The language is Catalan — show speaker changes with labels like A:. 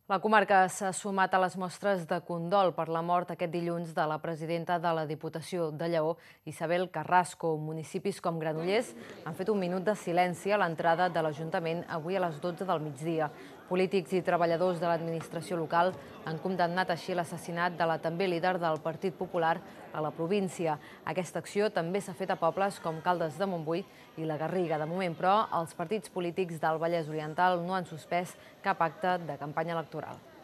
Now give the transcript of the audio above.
A: La comarca s'ha sumat a les mostres de condol per la mort aquest dilluns de la presidenta de la Diputació de Lleó, Isabel Carrasco. Municipis com Granollers han fet un minut de silenci a l'entrada de l'Ajuntament avui a les 12 del migdia. Polítics i treballadors de l'administració local han condemnat així l'assassinat de la també líder del Partit Popular a la província. Aquesta acció també s'ha fet a pobles com Caldes de Montbui i la Garriga. De moment, però, els partits polítics del Vallès Oriental no han suspès cap acte de campanya electoral.